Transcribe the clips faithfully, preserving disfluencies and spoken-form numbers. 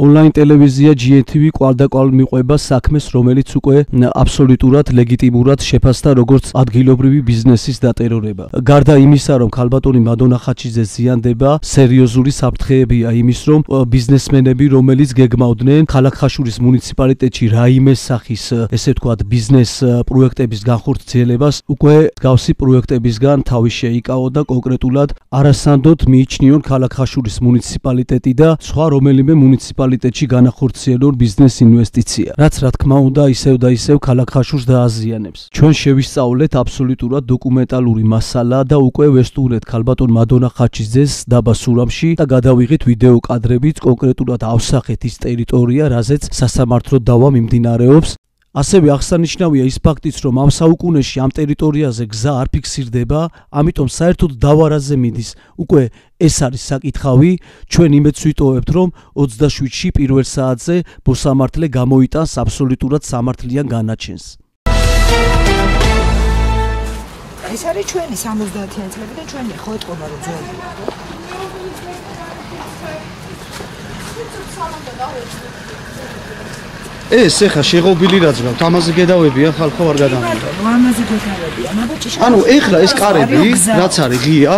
Online ტელევიზია G N T V კვალდაკვალ მიყვება საქმეს, რომელიც უკვე აბსოლუტურად ლეგიტიმურად შეფასდა როგორც ადგილობრივი ბიზნესის დატერორება. Გარდა იმისა, რომ ქალბატონი მადონა ხაჩიძე ზიანდება, სერიოზული საფრთხეებია იმის, რომ ბიზნესმენები, რომელიც გეგმავდნენ ქალაქ ხაშურის მუნიციპალიტეტში რაიმე სახის, ესე ვთქვათ, ბიზნეს პროექტების განხორციელებას, უკვე გავსი პროექტებისგან თავი შეიკავო და კონკრეტულად არასანდოდ მიიჩნიონ ქალაქ ხაშურის მუნიციპალიტეტი და სხვა რომელიმე მუნიციპალიტეტში განახორციელონ ბიზნეს ინვესტიცია, რაც რა თქმა უნდა ისევ და ისევ ქალაქ ხაშურს დააზიანებს. ჩვენ შევისწავლეთ აბსოლუტურად დოკუმენტალური მასალა და უკვე ვესტუმრეთ ქალბატონ მადონა ხაჩიძეს დაბა სურამში და გადავიღეთ ვიდეო კადრებიც, კონკრეტულად ავსახეთ ის ტერიტორია, რაზეც სასამართლო დავა მიმდინარეობს. ასევე აღსანიშნავია ის ფაქტიც, რომ ამ საუკუნეში ამ ტერიტორიაზე გზა არ ფიქსირდება, ამიტომ საერთოდ დავარაზე მიდის. უკვე ეს არის საკითხავი, ჩვენ იმედს ვიტოვებთ, რომ ოცდაშვიდში პირველ საათზე მოსამართლე გამოიტანს აბსოლუტურად სამართლიან განაჩენს. ეს არის ჩვენი სამოცდაათიანი წლები და ჩვენი ხო ეთყობა რომ ძველი. ეს ეხა შეღობილი რაც გაქვთ, ამაზე გედავებია ხალხო არ გადამიდა. ამაზე გედავებია, ნაბაჭი. ანუ ეხლა ეს კარები, რაც არის ღია,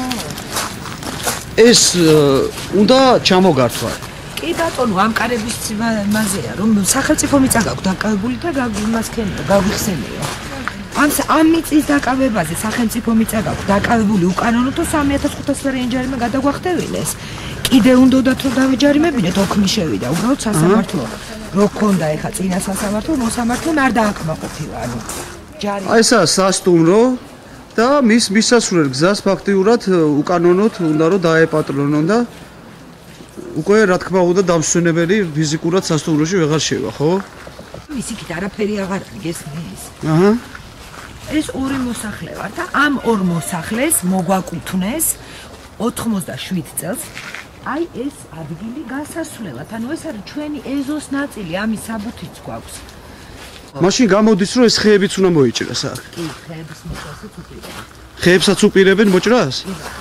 ეს უნდა ჩამოგართვა. კი ბატონო, ამ კარების მაზეა, რომ სახელმწიფო მიწა გაქვთ დაკავებული და გაგიმასქენიო, გაგვიხსენიო. ამ ამ მიწის დაკავებაზე სახელმწიფო მიწა გაქვთ დაკავებული უკანონო სამი ათას ხუთასი ლარიანი ჯარიმა გადაგვახტევინეს. კიდე უნდათ რომ დავეჯარიმებინეთ, ოქმი შევიდა, უბრალოდ სასამართლო. რო ქონდა ეხა წინა სასამართლო, მოსამართლემ არ დააკმაყოფილა, ანუ ჯარი. აი ესა სასტუმრო და მის მისასვლელ გზას ფაქტიურად უკანონოდ უნდა რომ დაეპატრონონ და უკვე რა თქმა უნდა დამსვენებელი ფიზიკურად სასტუმროში ვეღარ შევა, ხო? ის იქით არაფერი აღარ არის, გესმის? აჰა. ეს ორი მოსახლე ვარ და ამ ორ მოსახლეს მოგვაკუთვნეს ოთხმოცდაშვიდ წელს. აი ეს ადგილი გასასვლელად, ანუ ეს არის ჩვენი ეზოს ნაწილი, ამის საბუთიც გვაქვს. მაშინ გამოდის რომ ეს ხეებიც უნდა მოიჭრას აქ. კი, ხეების მოჭრასაც უპირებენ. ხეებსაც უპირებენ მოჭრას?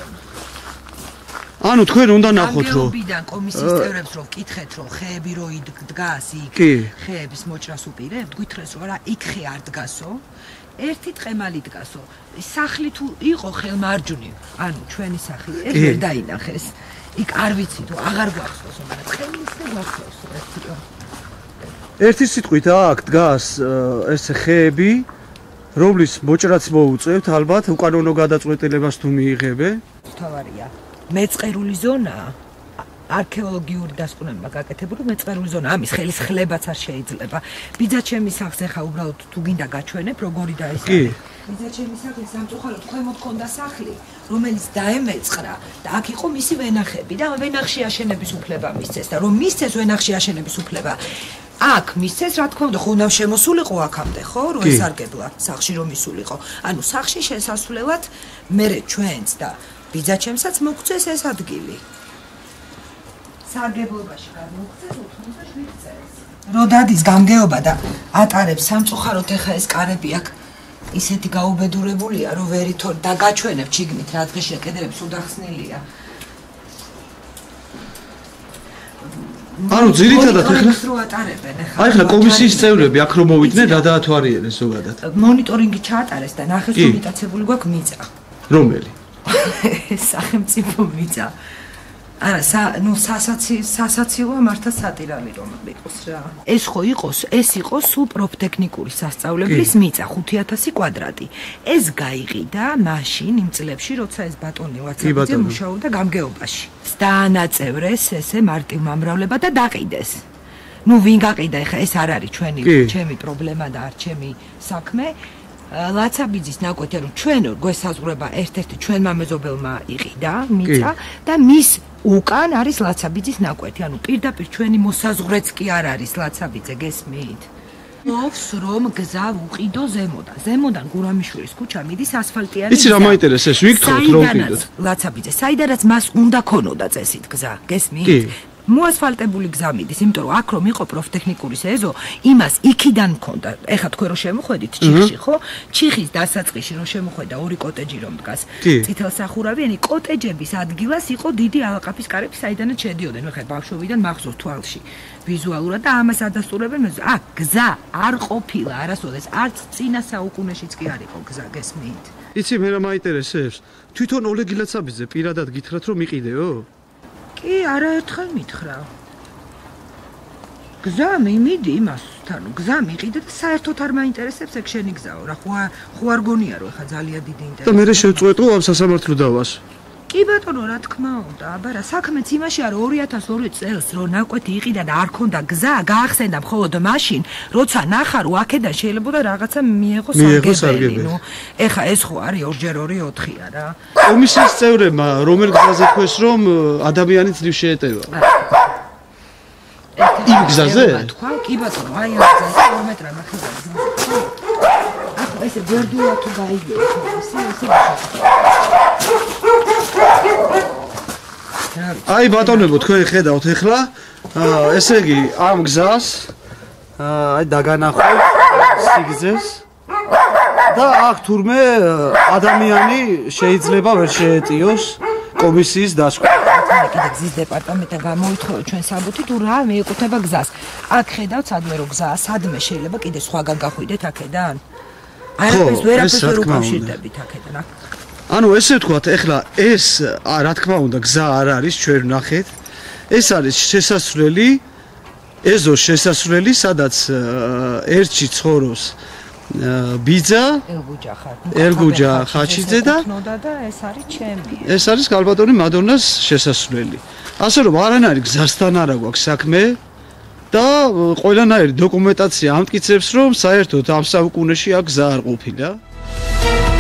ანუ თქვენ უნდა ნახოთ რომ გამგეობიდან კომისიის წევრებს რომ ვკითხეთ რომ ხეები რო დგას იქ, ხეების მოჭრას უპირებთ, გვითხრეს რომ არა, იქ ხე არ დგასო. ერთი ტყემალი დგასო. სახლი თუ იყო ხელმარჯვნივ, ანუ ჩვენი სახლი ეს ვერ დაინახეს. იქ არ ვიცი თუ აღარ გვახსოვს, მაგრამ ხელის და გვახსოვს ერთიო. ერთი სიტყვით აქ დგას ეს ხეები, რომლის მოჭრაც მოუწევთ, ალბათ უკანონო გადაწყვეტილებას თუ მიიღებე. თავარია. მეწყერული ზონაა. არქეოლოგიური დასკვნებმა გაკეთებული მეწყერული ზონა, ამის ხელის ხლებაც არ შეიძლება. ბიძაჩემი სახლს ხა უბრალოდ თუ გინდა გაჩვენებ, როგორი და ეს არის. ბიძაჩემი სახლის სამწუხაროდ ქვემოთ ქონდა სახლი, რომელიც დაემეწყრა და აქ იყო მისი ვენახები და ვენახში აშენების უფლება მისცეს და რომ მისცეს ვენახში აშენების უფლება, აქ მისცეს, რა თქმა უნდა, ხუნავ შემოსულიყო აქამდე, ხო, რომ ესარგებლა სახლში რომ ისულიყო. ანუ სახლში შესასვლელად მერე ჩვენც და ბიძაჩემსაც მოგწეს ეს ადგილი. სარგებლობაში გამოგწეს ოთხმოცდაშვიდ წელს. რო დადის გამგეობა და ატარებს სამწუხაროდ ეხა ეს კარები აქ ისეთი გაუბედურებულია, რომ ვერითორ დაგაჩვენებ ჩიგნით, რა დღეშია კედლები სულ დახსნილია. ანუ ძირითადად ეხლა რო ატარებენ ეხლა. აი ეხლა კომისიის წევრები აქ რომ მოვიდნენ, რა დაათვალიერეს ზოგადად. მონიტორინგი ჩაატარეს და ნახეს რომ მიტაცებული გვაქვს მიწა. რომელი? სახელმწიფო მიწა. არა, ნუ სასაცი სასაცილოა მართა სატირალი რომ იყოს რა. ეს ხო იყოს, ეს იყო სულ პროფტექნიკური სასწავლებლის მიწა ხუთი ათასი კვადრატი. ეს გაიყიდა მაშინ იმ წლებში, როცა ეს ბატონი ვაცაბიძე მუშაობდა გამგეობაში. დაანაწევრეს ესე მარტივმამრავლება და დაყიდეს. ნუ ვინ გაყიდა ეხა ეს არ არის ჩვენი ჩემი პრობლემა და არ ჩემი საქმე. ლაცაბიძის ნაკვეთი, რომ ჩვენ გვესაზღვრება ერთ-ერთი ჩვენმა მეზობელმა იყიდა მიწა და მის უკან არის ლაცაბიძის ნაკვეთი, ანუ პირდაპირ ჩვენი მოსაზღვრეც კი არ არის ლაცაბიძე, გესმით? ნობს რომ გზა უყიდო ზემოდან. ზემოდან გურამიშვილის ქუჩა მიდის ასფალტიანი. იცი რა მაინტერესებს, ვიქთხოვთ რომ ვიყიდოთ. ლაცაბიძე, საიდანაც მას უნდა ქონოდა წესით გზა, გესმით? მოასფალტებული გზა მიდის, იმიტომ რომ აქ რომ იყო პროფტექნიკურის ეზო, იმას იქიდან მქონდა. ეხლა თქვენ რომ შემოხვედით ჩიხში, ხო? ჩიხის დასაწყისში რომ შემოხვედა ორი კოტეჯი რომ დგას. წითელსახურავიანი კოტეჯების ადგილას იყო დიდი ალაყაფის კარები, საიდანაც შედიოდნენ. ეხლა ბავშვობიდან მახსოვს თვალში. ვიზუალურად და ამას ადასტურებენ მე. აქ გზა არ ყოფილა არასოდეს, არც წინა საუკუნეშიც კი არ იყო გზა, გესმით? იცი მე რა მაინტერესებს? თვითონ ოლეგ ილაცაბიძე პირადად გითხრათ რომ მიყიდეო? კი, არაერთხელ მითხრა. გზა მიმიდი იმასთან, გზა მიყიდე და საერთოდ არ მაინტერესებს ეგ შენი გზაო, რა ხო ხო არ გონია რომ ეხა ძალიან დიდი ინტერესი. და მე შევწყვეტო ამ სასამართლო დავას. კი ბატონო, რა თქმა უნდა, აბა რა საქმეც იმაშია რომ ორი ათას ორი წელს რო ნაკვეთი იყიდა და არ ქონდა გზა, გაახსენდა მხოლოდ მაშინ, როცა ნახა რომ აქედან შეიძლება და რაღაცა მიეღო სარგებელი. ნუ ეხა ეს ხო არის ორჯერ ორი ოთხია რა. კომისიის წევრებმა რომელ გზაზე თქვეს რომ ადამიანი ძლივ შეეტევა? იმ გზაზე? თქვა, კი ბატონო, აი ამ გზაზე კილომეტრა ნახევარი გზაზე. ახლა ესე ბერდულა თუ გაიგე, ესე ესე აი ბატონებო, თქვენ ხედავთ ეხლა, ესე იგი ამ გზას აი დაგანახავთ სიგრძეს და აქ თურმე ადამიანი შეიძლება ვერ შეეტიოს კომისიის დასკვნით. კიდე გზის დეპარტამენტთან გამოითხოვე ჩვენ საბუთი თუ რა მიეკუთვნება გზას. აქ ხედავთ სადმე რო გზაა, სადმე შეიძლება კიდე სხვაგან გახვიდეთ აქედან? არაფერს ვერაფერს ვერ უკავშირდებით აქედან. ანუ ესე ვთქვათ, ეხლა ეს რა თქმა უნდა გზა არ არის, ჩვენ ვნახეთ. ეს არის შესასვლელი, ეზოს შესასვლელი, სადაც ერთში ცხოვრობს ბიძა, ელგუჯა ხაჩიძე და ეს არის ჩემი. ეს არის ქალბატონი მადონას შესასვლელი. ასე რომ არანაირი გზასთან არა გვაქვს საქმე და ყველანაირი დოკუმენტაცია ამტკიცებს, რომ საერთოდ ამ საუკუნეში აქ გზა არ ყოფილა.